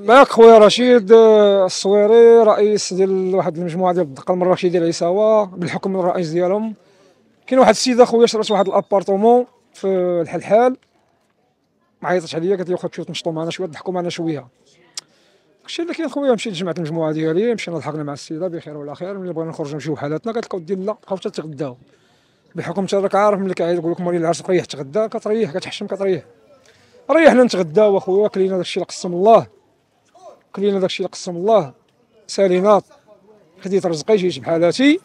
معك خويا رشيد الصويري، رئيس ديال واحد المجموعه ديال الدقه المراكشي ديال عيساوه بالحكم من الرئيس ديالهم. كاين واحد السيده خويا شرات واحد الابارتومون في الحلحال، ما عيطتش عليا قالت لي واخا تمشيو تنشطوا معنا شويه تضحكوا معنا شويه. داكشي اللي كاين خويا. مشيت جمعت المجموعه ديالي، مشينا ضحكنا مع السيده بخير وعلى خير. ملي بغينا نخرجوا نمشيو بحالاتنا قالت لك اودي لا بقاو حتى تغداو بحكم انت راك عارف ملي كيعيط يقول لك مولي العرس تريح تغدا كتريح كتحشم كتريح. ريحنا نتغداو اخويا، كلينا داكشي اللي قسم الله، كلينا داكشي اللي قسم الله، سالينا خديت رزقي جيت بحالاتي.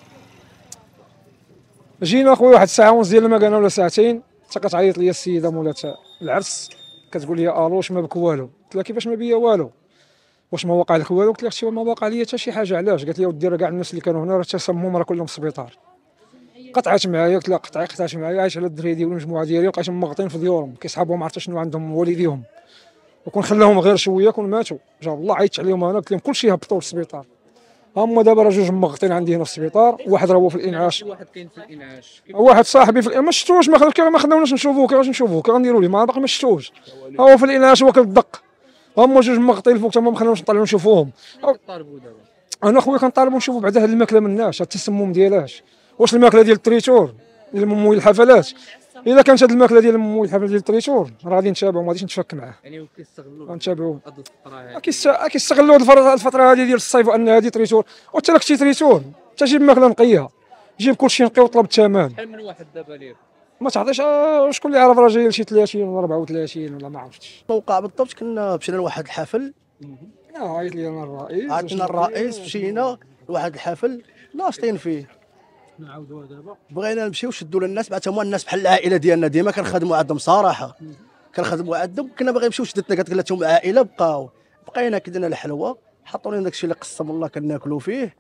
جينا اخويا واحد الساعه ونص ديال المكانه ولا ساعتين حتى كتعيط لي السيده مولات العرس كتقول لي الو واش ما بك والو؟ قلت لها كيفاش ما بيا والو؟ واش ما وقع لك والو؟ قلت لها اختي ما وقع لي حتى شي حاجه. علاش؟ قالت لي ودي راه كاع الناس اللي كانوا هنا راه تسمموا راه كلهم في السبيطار. قطعت معايا، قلت لها قطعت معايا. عايش على الدراري ديالي والمجموعه ديالي لقيتهم مغطين في ديورهم كيصحابهم عرفت شنو عندهم والديهم، وكون خلاهم غير شويه كون ماتوا. جا الله عيطت عليهم انا قلت لهم كلشي هبطوا للسبيطار. هما دابا راه جوج مغطين عندي هنا في السبيطار، واحد راه هو في الانعاش. واحد كاين في الانعاش. واحد صاحبي في ما شفتوش ما خداوناش نشوفوه. كيفاش نشوفوه؟ كي غنديروا ليه؟ ما باقي ما شفتوش. هو في الانعاش هو كيدق. هما جوج مغطين الفوق تما ما خلاوناش نطلعوا نشوفوهم. كطالبوا دابا؟ انا خويا كنطالبوا نشوفوا بعدا هاد الماكله مناش هاد التسمم ديالاش. واش الماكله ديال التريتور ديال ممويل الحفلات؟ الا كانت هاد الماكله ديال ممويل الحفلات ديال التريتور راه غادي نتابعوا ما غاديش نتفك معاه. يعني كيستغلوا غنتابعوا هاد الفتره هادي. كيستغلوا هاد الفتره هادي ديال الصيف وان هادي تريتور. وانت لك شي تريتور انت جيب ماكله نقيه، جيب كلشي نقي وطلب الثمن. شحال من واحد دابا ليه؟ ما تعطيش شكون اللي عرف راه جاي لشي 30 ولا 34 ولا ما عرفتش. موقع بالضبط كنا مشينا لواحد الحفل. عيط لي انا الرئيس، عيطنا الرئيس مشينا لواحد الحفل ناشطين فيه. نعاودوها دابا. بغينا نمشيو شدوا للناس بعد هما الناس بحال العائله ديالنا ديما كنخدموا عندهم صراحه. كنخدموا عندهم كنا باغيين نمشيو شدتنا قالت لهم عائله بقينا كدنا الحلوه حطوا لنا داكشي اللي قسم الله كناكلوا فيه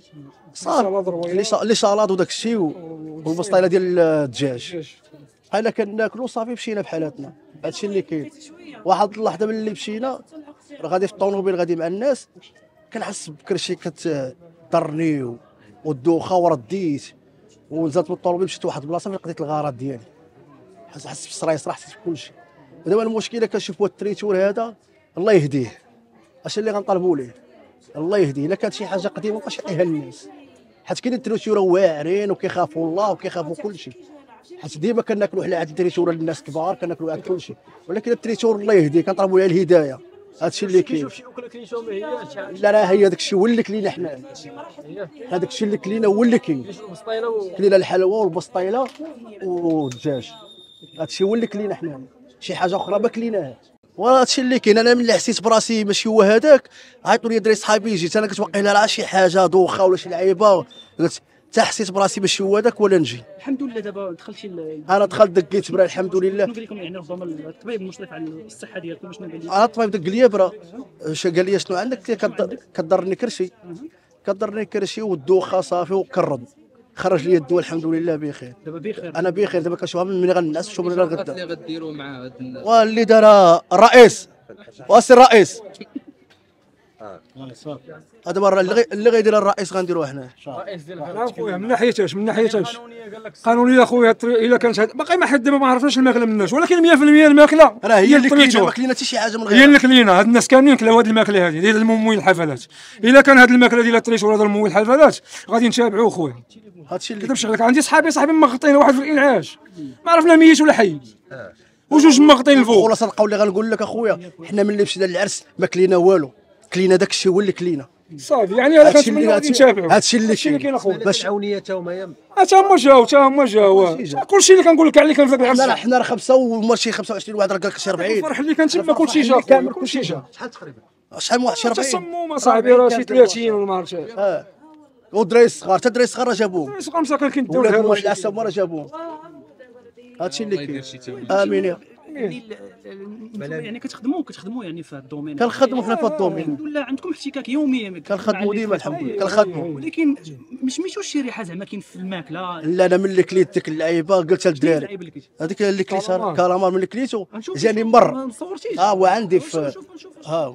صافي. لي شالاد وداك الشيء والبسطيله ديال الدجاج بقينا كناكلوا صافي. مشينا بحالاتنا. هادشي اللي كاين. واحد اللحظه ملي مشينا غادي في الطوموبيل غادي مع الناس كنحس بكرشي كتضرني والدوخه ورديت ونزلت من الطوموبيل مشيت لواحد البلاصه فين قضيت الغرض ديالي. حسيت بالصرايص راه حسيت بكلشي. ودابا المشكله كنشوف هاد التريتور هذا الله يهديه. اش اللي غنطالبوا ليه؟ الله يهديه. الا كانت شي حاجه قديمه مابقاش يعطيها للناس، حيت كاين التريتور واعرين وكيخافوا الله وكيخافوا كلشي. حيت ديما كناكلوا حنا عند التريتور للناس كبار كناكلوا عند كلشي، ولكن التريتور الله يهديه كنطلبوا له الهدايه. هادشي اللي كاين. كيشوف شي اكله كيشوف ما هياش. لا راه هي داك الشيء هو اللي كلينا حنا. هذاك الشيء اللي كلينا هو اللي كاين. كلينا الحلوه والبسطيله والدجاج. هادشي هو اللي كلينا حنا، شي حاجه اخرى ما كليناهاش. وهادشي اللي كاين. انا ملي حسيت براسي ماشي هو هذاك عيطوا لي دراري صحابي جيت انا كتوقع لها شي حاجه دوخه ولا شي لعيبه قلت حتى حسيت براسي ماشي هو هذاك ولا نجي. الحمد لله دابا دخلتي انا دخلت دقيت برا الحمد لله. شنو قال لكم يعني ربما الطبيب المشرف على الصحه ديالكم شنو قال لكم؟ انا الطبيب دق لي برا قال لي شنو عندك؟ كضرني كرشي. كضرني كرشي والدوخه صافي وكرض. خرج لي الدواء الحمد لله بخير. دابا بخير. انا بخير دابا كنشوفها من غنعس نشوف من اللي غدا. غديروا مع هاد الناس؟ واللي دار الرئيس واسي الرئيس هذا برا اللي غيدير الرئيس غنديروه حنا. خويا من ناحيه اش؟ من ناحيه اش؟ قانونيه خويا. الا كانت باقي ما حد دابا ما عرفناش الماكله من الناس، ولكن 100% الماكله راه هي اللي كلينا ما كلينا حتى شي حاجه من غير هي اللي كلينا. هاد الناس كاملين كلاو هاد الماكله هادي ديال الممويل الحفلات. الا كان هاد الماكله ديال التريتور هذا الممويل الحفلات غادي نتابعوه خويا. هادشي اللي كتبش عليك. عندي صحابي مغطين، واحد في الانعاش ما عرفنا ميت ولا حي وجوج مغطين الفوق. خلاص القول اللي غنقول لك اخويا حنا ملي مشينا للعرس ما كلينا والو. كلينا داك الشيء هو اللي كلينا صافي. يعني الا كانت غادي نتابعوا. هادشي اللي كاين اخويا. باش العونيه تا هما تا هما جاوا كلشي اللي كنقول لك كاع اللي كان في هذا العرس. حنا راه 5 وماشي 25 واحد راه قال لك شي 40. الفرح اللي كان تما كلشي جا كامل كلشي جا. شحال تقريبا؟ شحال من واحد شي 40 تسمم اصاحبي راه شي 30 ولا ما عرفتش. والدراري الصغار حتى الدراري الصغار راه جابوهم. الصغار مساكن كيديو ولاد لها العسى هما راه جابوهم. هادشي اللي كاين. امين يا يعني كتخدموا يعني في الدومين. كنخدموا حنا في الدومين. الحمد لله عندكم احتكاك يومي. كنخدموا ديما الحمد لله كنخدموا. ولكن مش سميتوش شي ريحه زعما كاين في الماكله؟ لا انا ملي كليت ديك اللعيبه قلتها للدراري هذيك اللي كليتها كالامار ملي كليتو جاني مر. ما صورتيش؟ هو عندي في نشوف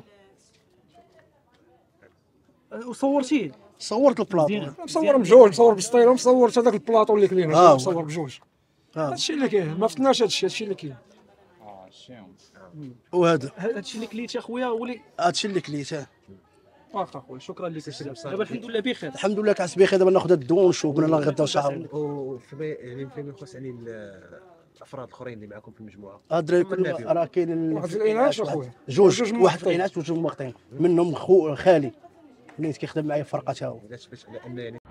وصورتيه؟ صورت البلاطو. مصور بجوج، مصور بالسطيله ومصورت هذاك البلاطو اللي كلينا مصور بجوج. هادشي اللي كاين. ما فتناش هادشي اللي كاين. وهذا هادشي اللي كليت اخويا ولي هادشي اللي كليت. واخا خويا شكرا لك بزاف. دابا الحمد لله بخير. الحمد لله كعس بخير. دابا ناخذ الدواء ونشوف من غدا ان شاء الله. يعني فيما يخص يعني الافراد الاخرين اللي معكم في المجموعه، هاد الدراري كلهم راه كاين واحد في الانعاش اخويا، جوج، واحد في العناش وجوج مقطعين منهم خالي اللي كيخدم معايا في فرقه تا هو. علاش باش على ان يعني